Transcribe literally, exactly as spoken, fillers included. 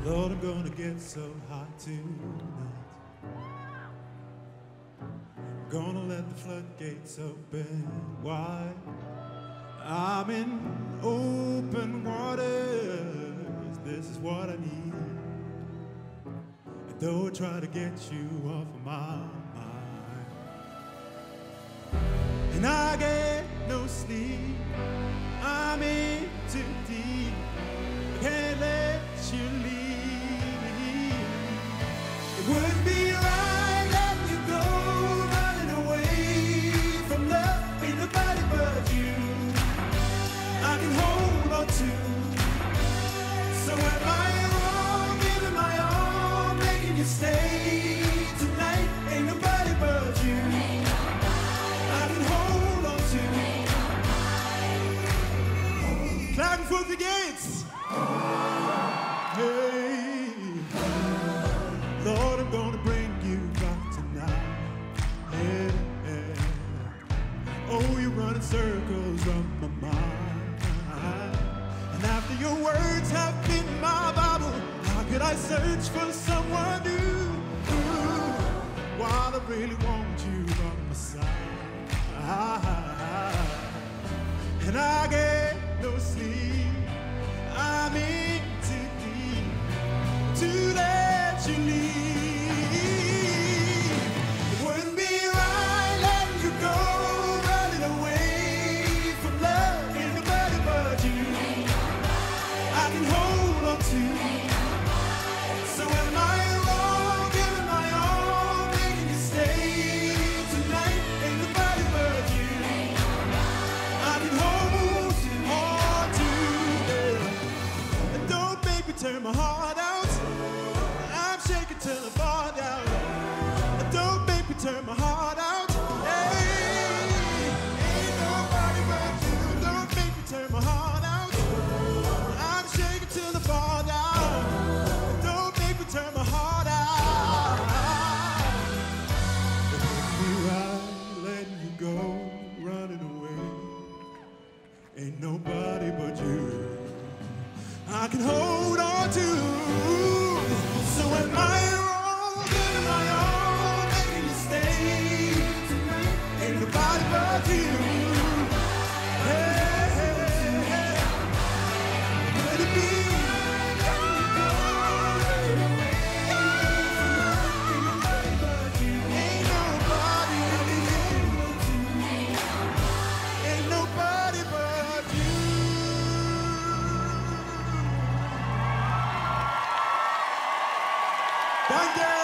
Lord, I'm gonna get so hot tonight. Gonna let the floodgates open wide. I'm in open waters. This is what I need. And though I try to get you off of my mind, and I get no sleep, I'm in too deep. I can't let you leave. It wouldn't be right letting you go, running away from love. Ain't nobody but you I can hold on to. So am I wrong, giving my all, making you stay tonight? Ain't nobody but you I can hold on to. Clapping for the gates. Hey, Lord, I'm gonna bring you back tonight. Yeah, yeah. Oh, you're running circles around my mind. And after your words have been my Bible, how could I search for someone new? While I really want you by my side, and I get no sleep. I'm in too deep to let you leave. It wouldn't be right letting you go, running away from love. Ain't nobody but you I can hold on to. So am I wrong, giving my all, making you stay tonight? Ain't nobody but you I can hold on to. And don't make me turn my heart out. I'm shaking till I fall down. And don't make me turn my heart out. Hey, ain't nobody but you. Don't make me turn my heart out. I'm shaking till I fall down. And don't make me turn my heart out. It wouldn't be right letting you go, running away. Ain't nobody but you I can hold on to. So am I wrong, giving my all, making you stay tonight? Ain't nobody but you. Hey, hey, hey. Would it be letting you go, running away from love? Ain't nobody but you. Ain't nobody but you. Ain't nobody but you. Danke!